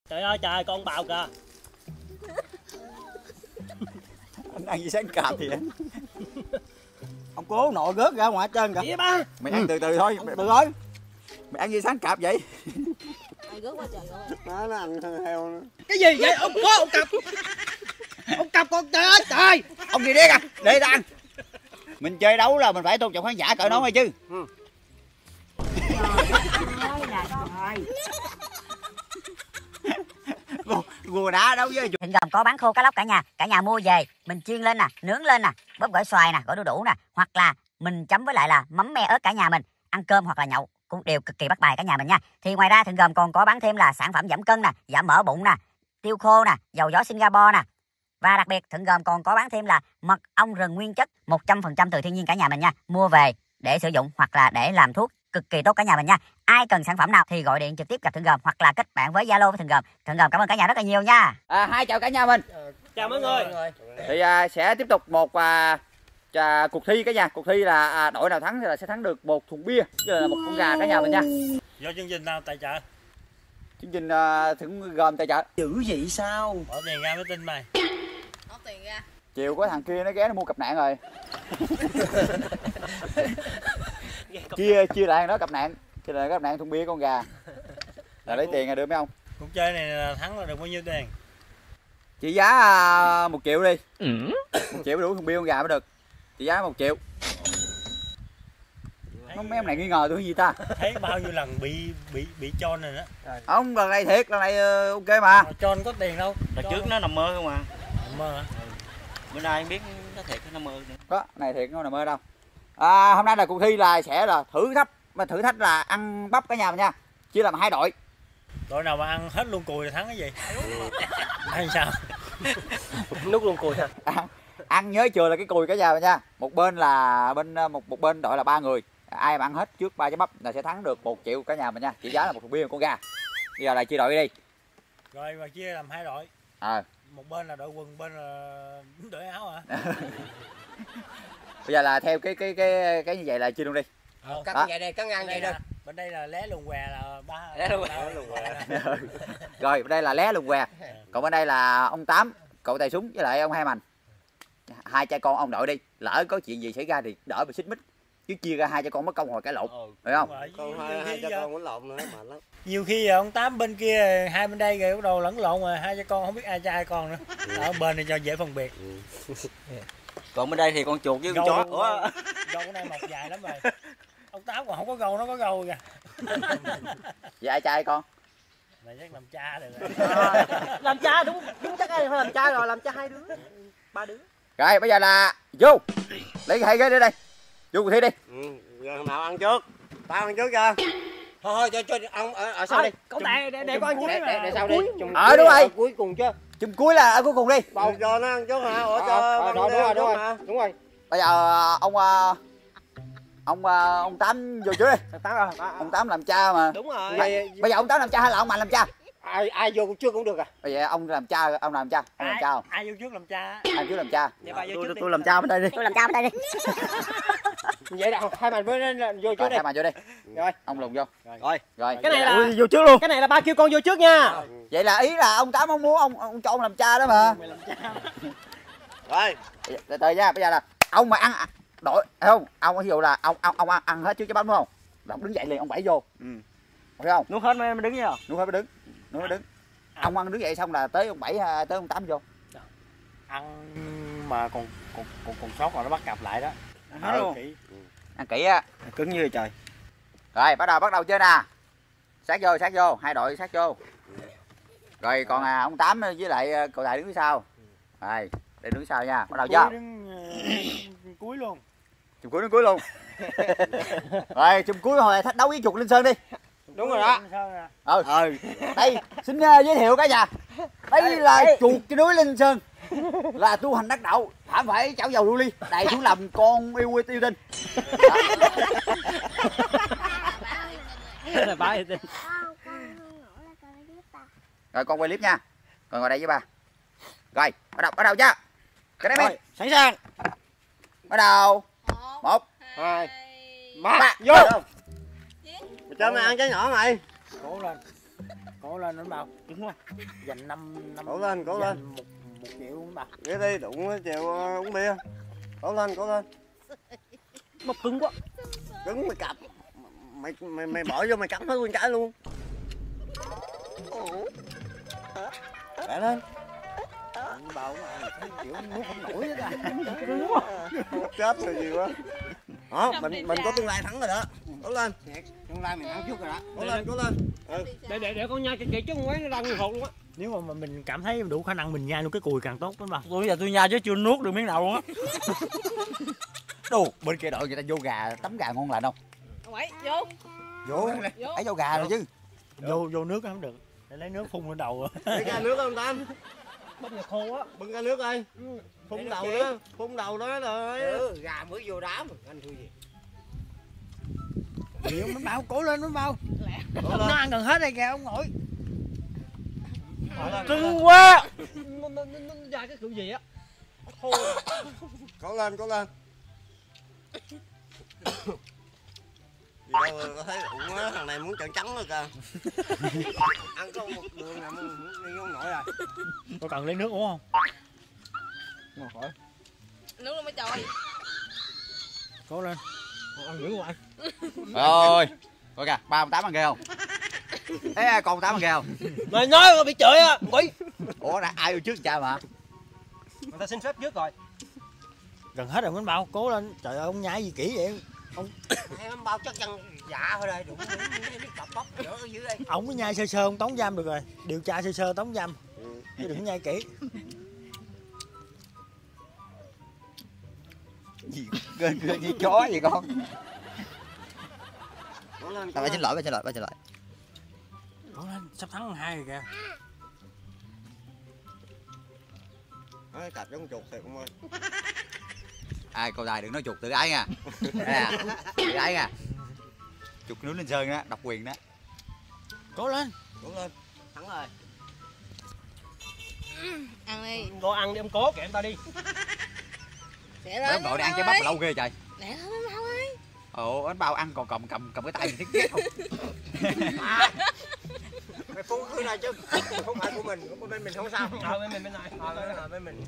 Trời ơi trời, con bào kìa. Anh ăn gì sáng cạp thì anh. Ông cố nội rớt ra ngoài trên kìa. Ba. Mày ăn từ từ thôi, từ thôi. Mày ăn gì sáng cạp vậy? Ai rớt quá trời ơi. Nó ăn heo nữa. Cái gì vậy? Ông cố ông cặp. Ông cặp con trời ơi trời. Ông gì điếc à? Để ta ăn. Mình chơi đấu là mình phải tôn trọng khán giả cỡ nó hay chứ. Gùa đá đấu với Thịnh Gồm có bán khô cá lóc cả nhà mua về mình chiên lên nè, nướng lên nè, bóp gỏi xoài nè, gỏi đu đủ nè, hoặc là mình chấm với lại là mắm me ớt cả nhà mình ăn cơm hoặc là nhậu cũng đều cực kỳ bắt bài cả nhà mình nha. Thì ngoài ra Thịnh Gồm còn có bán thêm là sản phẩm giảm cân nè, giảm mỡ bụng nè, tiêu khô nè, dầu gió Singapore nè. Và đặc biệt Thịnh Gồm còn có bán thêm là mật ong rừng nguyên chất 100% từ thiên nhiên cả nhà mình nha. Mua về để sử dụng hoặc là để làm thuốc cực kỳ tốt cả nhà mình nha. Ai cần sản phẩm nào thì gọi điện trực tiếp gặp Thịnh Gồm hoặc là kết bạn với Zalo với Thịnh Gồm. Thịnh Gồm cảm ơn cả nhà rất là nhiều nha. Hai chào cả nhà mình. Chào mọi người. Thì sẽ tiếp tục một cuộc thi cả nhà. Cuộc thi là đội nào thắng thì là sẽ thắng được một thùng bia với là một con gà cả nhà mình nha. Do chương trình nào tài trợ? Chương trình Thịnh Gồm tài trợ. Dữ vậy sao? Bỏ tiền ra mới tin mày. Bỏ tiền ra. Chiều có thằng kia nó ghé nó mua cặp nạn rồi. chia lại nó cặp nạn, chia lại cặp nạn thùng bia con gà. Là lấy tiền rồi đưa mấy ông. Cuộc chơi này là thắng là được bao nhiêu tiền? Trị giá 1 triệu đi. 1 triệu đủ thùng bia con gà mới được. Trị giá 1 triệu. Không, mấy em này nghi ngờ tôi cái gì ta? Thấy bao nhiêu lần bị chôn rồi đó. Ông lần này thiệt, lần này ok mà. Chôn có tiền đâu. Đợt trước nó nằm mơ không à? Nằm mơ hả? Bữa nay biết nó thiệt nó nằm mơ nữa. Có, này thiệt nó nằm mơ đâu. Hôm nay là cuộc thi là sẽ là thử thách là ăn bắp cả nhà mình nha. Chia làm 2 đội. Đội nào mà ăn hết luôn cùi là thắng cái gì? Hay sao? Nút luôn cùi hả? Ăn nhớ chừa là cái cùi cả nhà mình nha. Một bên là một bên đội là 3 người. Ai mà ăn hết trước 3 trái bắp là sẽ thắng được 1 triệu cả nhà mình nha. Trị giá là một thùng bia con gà. Bây giờ là chia đội đi. Rồi và chia làm 2 đội. Một bên là đội quần, bên là đội áo hả? Bây giờ là theo cái như vậy là chia luôn đi. Cắt vậy đây, cắt ngang vậy đó. Bên đây là lé lùng què là ba. Lé lùng què. Rồi bên đây là lé lùng què. Còn bên đây là ông Tám, cậu tài súng với lại ông Hai Mành. 2 cha con ông đội đi. Lỡ có chuyện gì xảy ra thì đỡ bị xích mích. Chứ chia ra 2 cha con mất công hồi cãi lộn. Phải không? Còn hai cha con quấn lộn nữa mệt lắm. Nhiều khi ông Tám bên kia, hai bên đây rồi bắt đầu lẫn lộn rồi, 2 cha con không biết ai cha ai con nữa. Ở bên này cho dễ phân biệt. Còn bên đây thì con chuột với con chó. Gâu của này mọc dài lắm rồi. Ông Tám còn không có gâu, nó có gâu kìa. Vậy ai cha ai con? Mày chắc làm cha được rồi. Làm cha đúng chắc ai phải làm cha rồi, làm cha 2 đứa, 3 đứa. Rồi bây giờ là vô. Lấy 2 ghế đi đây. Vô cuộc thi đi. Giờ nào ăn trước? Tao ăn trước cho. Thôi cho ông ở sau đi. Cậu để con ăn cuối để sau đi. Đúng rồi. Cuối cùng chứ. Chùm cuối là ở cuối cùng đi. Bầu cho nó ăn trước hả? Ủa cho đúng rồi. Bây giờ ông Tám vô trước đi. Ông Tám làm cha mà. Đúng rồi. Bây giờ ông Tám làm cha hay là ông Mạnh làm cha? Ai vô trước cũng được à? Bây giờ ông làm cha, ông làm cha không? Ai vô trước làm cha? Ai trước làm cha? Tôi làm cha bên đây đi. Tôi làm cha bên đây đi. Vậy là Hai Mành với vô trước đi. Hai Mành vô đi. Rồi. Ông lùng vô. Rồi. Cái này là vô trước luôn. Cái này là ba kêu con vô trước nha. Vậy là ý là ông Tám ông muốn ông cho ông làm cha đó mà. Mày làm cha. Rồi. Từ từ nha, bây giờ là ông mà ăn đổi không? Ông ví dụ là ông ăn hết trước cái bánh đúng không? Là ông đứng dậy liền ông bẫy vô. Phải không? Nuốt hết mới đứng nha. Nuốt hết mới đứng. Ông ăn đứng dậy xong là tới ông 7 tới ông 8 vô. Ăn mà còn sót rồi nó bắt cặp lại đó. Ăn kỹ á. Cứng như trời. Rồi bắt đầu chơi nè. Sát vô, 2 đội sát vô. Rồi còn ông Tám với lại cậu Tài đứng phía sau. Rồi, để đứng sau nha. Bắt đầu chưa? Cuối luôn. Chùm cuối đứng cuối luôn. Rồi, chùm cuối hồi thách đấu với chuột Linh Sơn đi. Đúng rồi đó. Đây, xin giới thiệu cả nhà. Đây là chuột cái núi Linh Sơn. Là tu hành đắc đạo, thảm phải chảo dầu lưu ly, đầy xuống làm con yêu tinh. Là ba yêu tinh. Rồi con quay clip nha. Rồi ngồi đây với ba. Rồi, bắt đầu chưa? Cái này Sẵn sàng. Bắt đầu. 1 2 3 vô. Mày cho mày ăn trái nhỏ mày. Cố lên. Cố lên anh Bao. Cứng quá. Dành 5 Cố lên, cố lên. một triệu anh Bao. Ghé đi, đụng chiều uống bia. Cố lên, cố lên. Nó cứng quá. Cứng mày cặp. Mày bỏ vô mày cắm hết nguyên cái luôn. Lại lên. Anh Bao mà kiểu nuốt không nổi hết à. Chết rồi gì quá. Đó, mình có tương lai thắng rồi đó. Cố lên. Tương lai mình ăn trước rồi đó. Cố lên, cố lên. Ừ. Để con nhai kỹ chứ không quán nó ra nguyên hột luôn á. Nếu mà mình cảm thấy đủ khả năng mình nhai luôn cái cùi càng tốt anh Bao. Tôi giờ tôi nhai chứ chưa nuốt được miếng nào luôn á. Đồ, bên kia đội người ta vô gà, tấm gà ngon lành không? Quậy, vô. Vô, ấy vô gà rồi chứ. Vô nước không được. Để lấy nước phun lên đầu. Đi ra nước không Tam? Bắp nhà khô á. Bưng ra nước đi. Phun đầu đó, phun đầu đó rồi. Gà mới vô đám anh thôi gì. Nhiều nó Bao, cố lên nó Bao. Nó ăn gần hết rồi kìa ông nội. Cưng quá. Nó ra cái kiểu gì á. Khô. Cố lên, cố lên. Gì đâu có thấy ụng á, thằng này muốn trợn trắng rồi kìa. Ăn có một đường là muốn đi không nổi rồi. Có cần lấy nước uống không? Ngồi khỏi. Nước luôn mấy trời. Cố lên. Ăn dữ hoài. Rồi. Coi kìa, 3-8 ăn ghê không? Ê, còn 8 ăn ghê không? Mày nói bị chửi á, quỷ. Ủa, ai vô trước cha mà? Người ta xin phép trước rồi. Gần hết rồi anh Bao, cố lên. Trời ơi ông nhai gì kỹ vậy? Em bao chắc chắn dạ thôi đây, đụng cái cặp bắp nữa ở dưới đây. Ông có nhai sơ sơ ông tống giam được rồi. Điều tra sơ sơ tống giam. Chứ đừng nhai kỹ. Gì gên như chó vậy con. Cố lên. Ba xin lỗi, ba xin lỗi, ba xin lỗi. Cố lên, sắp thắng 2 rồi kìa. Nói cặp giống chuột thiệt ông ơi. Ai cầu tài đừng nói chuột tự ái nha. Nè, tự ái nha. Chuột núi Linh Sơn đó, độc quyền đó. Cố lên. Cố lên. Thắng rồi. Ăn đi. Cô ăn đi ông cố kệ em ta đi. Để Mấy ông nội đi ăn trái bắp mà lâu ghê trời. Để lên Bao ơi. Ồ, anh Bao ăn còn cầm cái tay mình thích ghét không? Mày phun cái này chứ. Không phải của mình, của bên mình không sao. Bên mình bên này. Bên mình.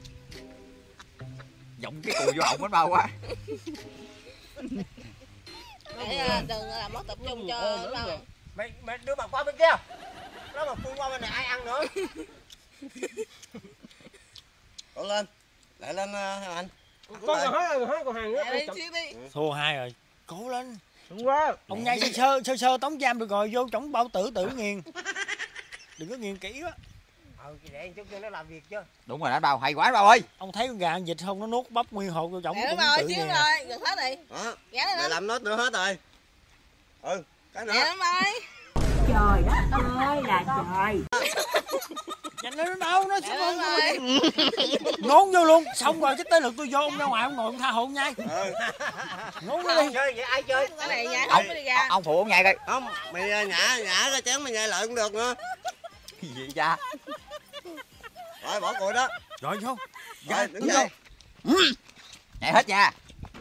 Giọng cái cùi vô họng anh Bao quá. Để đừng làm mất tập trung cho Bao. Mày đưa mặt qua bên kia. Nó mà phun qua bên này ai ăn nữa. Cố lên. Lại lên hai anh. Con còn hết còn hàng nữa. Để đi xíu đi. Thua 2 rồi. Cố lên. Đúng quá. Ông nhai sơ sơ tống giam được rồi, vô trỏng bao tử tự nghiền. Đừng có nghiền kỹ quá. Để chút cho nó làm việc chứ. Đúng rồi anh Bao, hay quá anh Bao ơi. Ông thấy con gà ăn vịt không, nó nuốt bắp nguyên hột vô trỏng Để cũng Bao tự xíu nghiền. rồi, gần hết đi. Đó. Gã lên Mày lên. làm nốt nữa hết rồi. Ừ, cái nữa. Để Bao ơi. Trời đất ơi là trời. Nhanh lên đâu, nó Để sẽ Bao ơi. ngốn vô luôn. Xong rồi cái tới lượt tôi vô, ông ra ngoài ông ngồi ông tha hồn nhai. Ừ. Ngốn nó đi. Chơi vậy ai chơi? Cái này nhai không có đi ra. Ông phụ ông nhai coi. Không, mày nhả ra chén mày nhai lại cũng được nữa. Gì vậy cha? Rồi bỏ cùi đó. Rồi vô. Rồi đứng dậy. Nhai hết nha.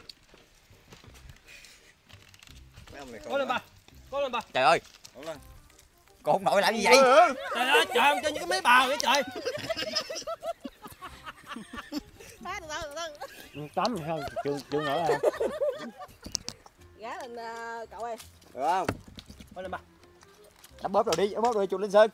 Mấy ông này Cố lên ba. Cố lên ba. Trời ơi, Cố lên. con ông nội làm gì vậy? Trời ơi, trời ơi, chơi những cái máy bào vậy trời. Phá từ từ. Tóm thì không, chưa nổi không? Gã lên cậu ơi. Được không? Cố lên ba. Đấm bóp rồi đi, đấm bóp rồi chuột Linh Sơn.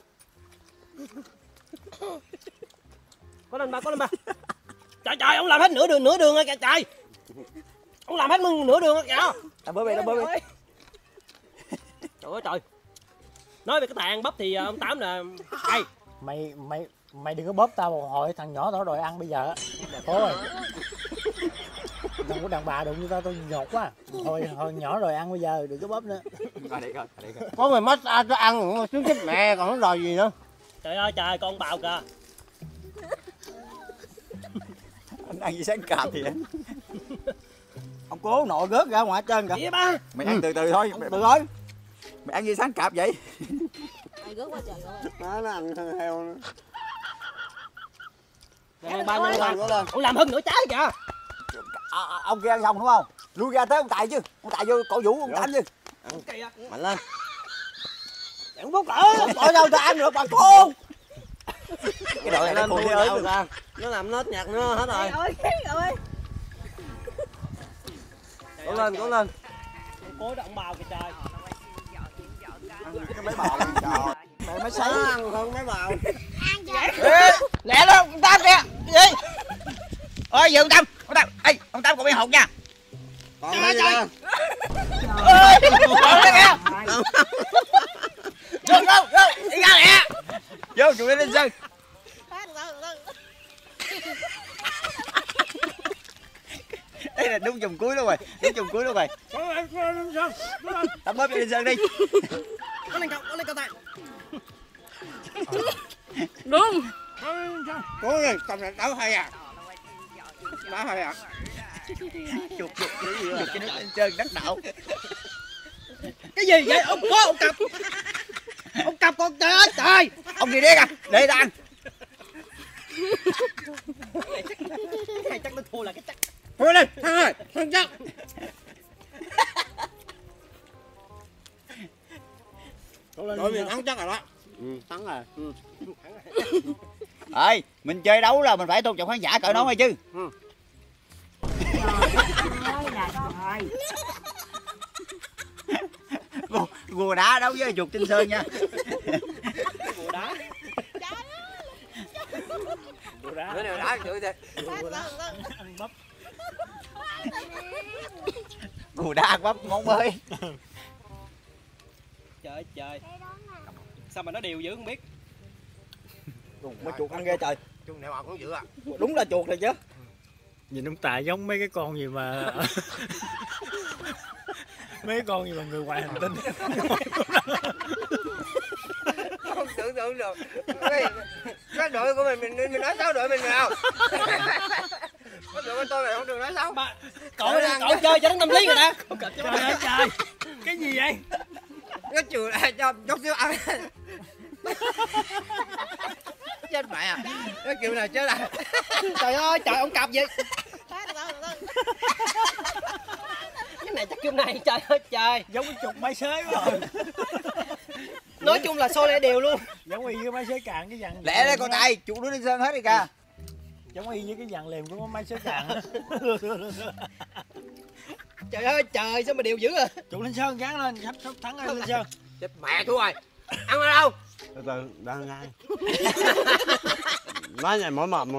Cố lên ba, cố lên ba. Trời trời, ông làm hết nửa đường rồi kìa trời. Ông làm hết nửa đường rồi kìa. Đấm bóp đi, đấm bóp đi. Trời ơi trời. Nói về cái tàn bắp thì ông Tám là hay. Mày đừng có bóp tao một hồi, thằng nhỏ tao đòi ăn bây giờ á. Cố rồi. Đừng có đàn bà đụng như tao nhột quá. Thôi nhỏ rồi ăn bây giờ, đừng có bóp nữa. Coi đi coi. Có mày massage cho ăn xuống chết mẹ còn nó đòi gì nữa. Trời ơi trời, con bào kìa. Anh ăn gì sáng cạp thì anh. Ông cố nội rớt ra ngoài hết trơn kìa. Gì ba? Mày ăn từ từ thôi, từ thôi. Mày ăn gì sáng cạp vậy? Ai rớt quá trời ơi. Nó ăn heo nữa. Rồi, ba nhân ba. Cố lên. Ông làm hơn nửa trái kìa. Ông kia ăn xong đúng không? Lui ra tới ông Tài chứ. Ông Tài vô cổ vũ ông Tám chứ. Kìa. Mạnh lên. Chẳng bốc cỡ. Ở đâu ta ăn được bà cô. Cái đội này Lên nó tôi ơi. đâu ra. Nó làm nốt nhạc nó hết rồi. Cố lên. Cố động bào kìa trời. Cái mấy bào trời. Mẹ mới sấy ăn hơn mấy bào. Lẹ lên ông Tám kìa. Gì? Ôi giờ ông Tám. Ê, ông Tám còn bị hụt nha. Còn mấy gì đó. Ơi, còn đây kìa. Vô, đi ra nè. Vô, tụi lên sân. Đây là đúng vòng cuối luôn rồi, Tắm bóp cho lên sân đi. Có lên cậu tay. Đúng. Cố lên, cầm là đấu hay à. Đá hay à. Chuột cái nước lên sân đắc đạo. Cái gì vậy? Ông có ông cặp. Ông cặp con trời ơi trời. Ông gì điếc à, để ta ăn. Cái này chắc nó thua là cái chắc. Thôi lên, thằng ơi, thằng chắc. Đội mình thắng chắc rồi đó. Thắng rồi. Ơi, mình chơi đấu là mình phải tôn trọng khán giả cỡ nó hay chứ. Gùa đá đấu với chuột Tinh Sơn nha. Gùa đá. Bữa nào đá chửi đi. Ăn bắp. Gùa đá ăn bắp món mới. Trời ơi trời. Sao mà nó đều dữ không biết. Mấy chuột ăn ghê trời. Chuột nào cũng dữ à. Đúng là chuột rồi chứ. Nhìn ông Tài giống mấy cái con gì mà mấy con gì mà người ngoài hành tinh. Không tưởng tượng được. Cái đội của mình nói xấu đội mình nào. Cái đội của tôi mày không được nói xấu. Cậu chơi cho nó tâm lý người ta. Trời ơi trời. Cái gì vậy? Cái chuột này cho chút xíu ăn. Chết mẹ à. Cái kiểu này chết à. Trời ơi trời ông cặp vậy. Cái này chắc kiểu này trời ơi trời. Giống cái chuột máy xới quá rồi. Nói chung là xô lẻ đều luôn. Giống y với máy xới cạn cái dàn. Lẹ đây con Tài, chuột đứa Tinh Sơn hết đi kìa. Giống y với cái dàn liềm của máy xới cạn. Trời ơi trời sao mà đều dữ à. Chuột Linh Sơn gắn lên, sắp thắng rồi Linh Sơn. Chết mẹ thua rồi. Ăn ở đâu? Từ từ, đang ngay. Nói này mỗi mập mà.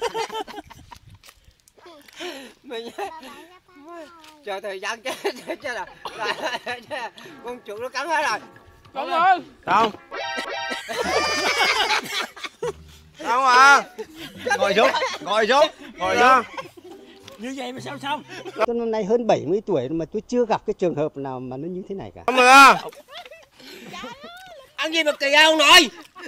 Mình chờ thời gian chết là con chuột nó cắn hết rồi. Đúng rồi. Không. Không à. Ngồi xuống. Ngồi xuống. Như vậy mà sao xong? Tôi năm nay hơn 70 tuổi mà tôi chưa gặp cái trường hợp nào mà nó như thế này cả. Không à. Ăn gì mà kỳ không nội.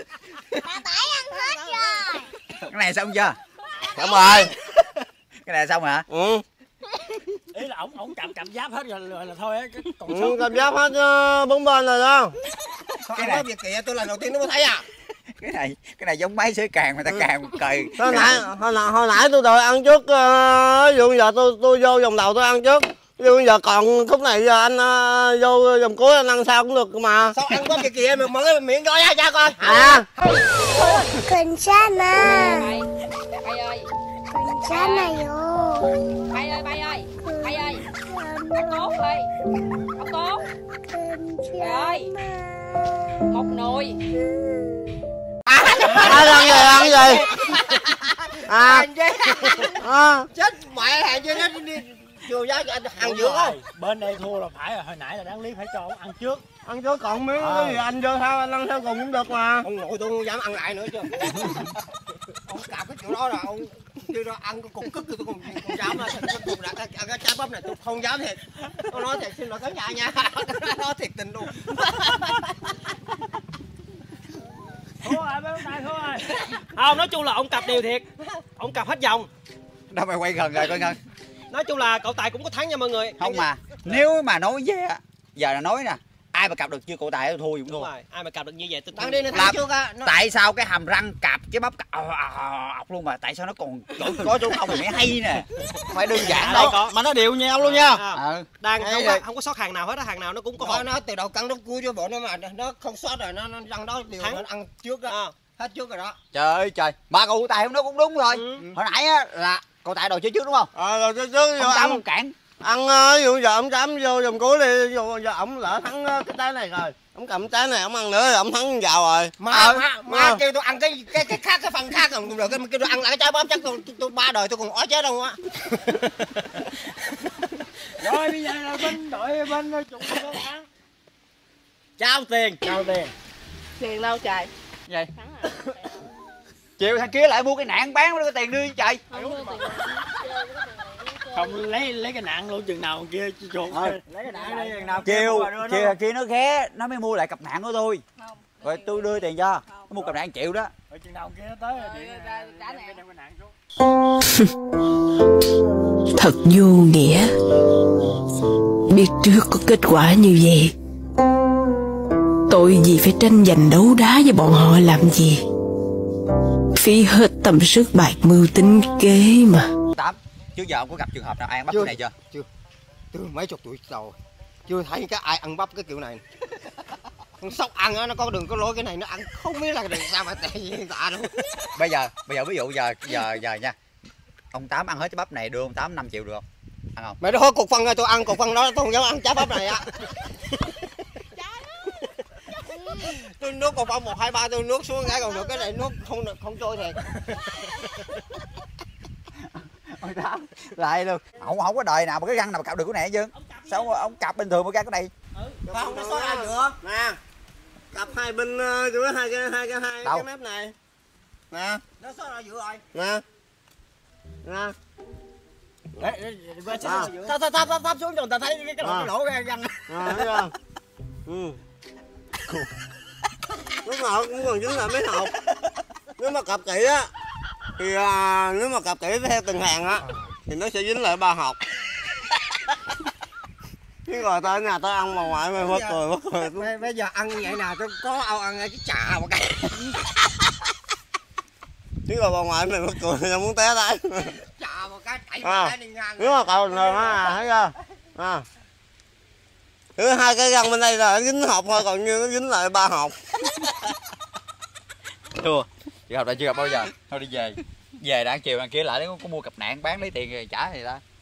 Cái này xong chưa? Xong rồi. Cái này xong hả? Ừ. Ý là ổng cầm giáp hết rồi là thôi á, còn Ừ, số cầm giáp hết bốn bên rồi đó. Cái này việc kìa tôi lần đầu tiên nó mới thấy à. Cái này giống máy sưởi càng mà ta càng cười. Hồi nãy tôi đòi ăn trước, ví dụ giờ tôi vô vòng đầu tôi ăn trước. Ví dụ giờ còn khúc này giờ anh vô vòng cuối anh ăn sao cũng được mà. Sao ăn có việc kìa mà mở cái miệng coi ra cha coi. À. 괜찮아. Bay ơi. 괜찮아요. Bay ơi. Bay ơi. Ông Tốt ơi. Ông Tốt. Trời ơi. Một nồi. Ăn gì? À. Chết mẹ hàng chứ nó đi chùa giá hàng dữ không? bên đây thua là phải rồi, hồi nãy là đáng lý phải cho ông ăn trước. Ăn trước còn miếng cái gì anh vô sao anh ăn theo cùng cũng được mà. Ông nội tôi không dám ăn lại nữa chứ. Ông cạp cái chỗ đó là ông chưa đó ăn cái cục cức tôi còn dám là cái trái bắp này tôi không dám thiệt. Tôi nói thiệt xin lỗi khán giả nha. Nói thiệt tình luôn. Thua rồi, bên Tài thua rồi. Không, nói chung là ông cặp đều thiệt. Ông cặp hết vòng. Đâu mày quay gần rồi coi Ngân. Nói chung là cậu Tài cũng có thắng nha mọi người. Không mà, nếu mà nói về á, giờ là nói nè, ai mà cặp được chưa cậu Tài thua cũng Đúng thua. rồi, ai mà cặp được như vậy tôi Đang đi nó Làm- thắng chưa ca. Tại sao cái hàm răng cạp cái bắp ọc luôn mà tại sao nó còn có chỗ không thì mới hay nè, phải đơn giản đâu. Mà nó đều nhau luôn nha. Đang không có sót hàng nào hết á, hàng nào nó cũng có. Nó từ đầu cắn đến cuối cho bộ nó mà nó không sót rồi, nó răng đó đều nó ăn trước đó. Hết trước rồi đó. Trời ơi trời, mà cậu Tài không nói cũng đúng rồi. Hồi nãy á là cậu Tài đòi chơi trước đúng không? Rồi chơi trước. Ông Tám không cản. Ăn ví dụ giờ ông Tám vô vòng cuối đi, giờ ổng lỡ thắng cái trái này rồi, ông cầm trái này ông ăn nữa rồi ổng thắng vào rồi. Mà kêu tôi ăn cái khác, cái phần khác rồi kêu tôi ăn lại cái trái bắp chắc tôi 3 đời tôi còn ói chết đâu á. Rồi bây giờ là bên chục ăn. Trao tiền. Tiền đâu trời? Vậy chiều thằng kia lại mua cái nạn bán mới có tiền đưa trời. Không lấy cái nạn luôn, chừng nào kia chuột lấy cái nạn đi chừng nào chiều thằng kia nó ghé nó mới mua lại cặp nạn của tôi. Rồi tôi đưa tiền cho nó mua cặp nạn 1 triệu đó. Rồi chừng nào kia nó tới trả nạn xuống. Thật vô nghĩa. Biết trước có kết quả như vậy, tội gì phải tranh giành đấu đá với bọn họ làm gì. Phí hết tâm sức bạc mưu tính kế mà. Tám, trước giờ ông có gặp trường hợp nào ai ăn bắp kiểu này chưa? Chưa. Từ mấy chục tuổi rồi chưa thấy cái ai ăn bắp cái kiểu này. Con sóc ăn á, nó có đường có lối cái này nó ăn không biết là sao mà tệ hiện tại luôn. Bây giờ ví dụ giờ nha. Ông Tám ăn hết cái bắp này đưa ông Tám 5 triệu được không? Ăn không? Mày đó cục phân rồi tôi ăn cục phân đó, tôi không dám ăn trái bắp này á. Tôi nuốt cục phân 1, 2, 3 tôi nuốt xuống cái còn được, cái này nuốt không trôi thiệt. Ông Tám lại luôn. Ông không có đời nào mà cái răng nào mà cạo được cái này hết trơn. Sao ông cặp bình thường mà ra cái này? Không, nó xóa ra được. Nè. Cặp hai bên giữa hai cái mép này. Nè. Nó xóa ra giữa rồi. Nè. Nè. Thắp xuống cho người ta thấy cái lỗ ra răng. Thấy không? Lúc nào cũng còn dính lại mấy hộp. Nếu mà cặp kỹ á thì nếu mà cặp kỹ theo từng hàng á thì nó sẽ dính lại 3 hộp. Chứ rồi tới nhà tôi ăn mà ngoại mày mất cười. Bây giờ ăn vậy nào tôi có ăn cái trà một cái. Chứ rồi bà ngoại mày mất cười tao muốn té tay. Trà một cái đẩy một cái đi ngang. Nếu mà cậu bình thường á thấy chưa? Thứ hai cái răng bên đây là dính hộp thôi, còn như nó dính lại 3 hộp. Thua. Chưa gặp bao giờ. Thôi đi về. Về đã chiều đằng kia lại nó có mua cặp nạn bán lấy tiền rồi trả thì ta.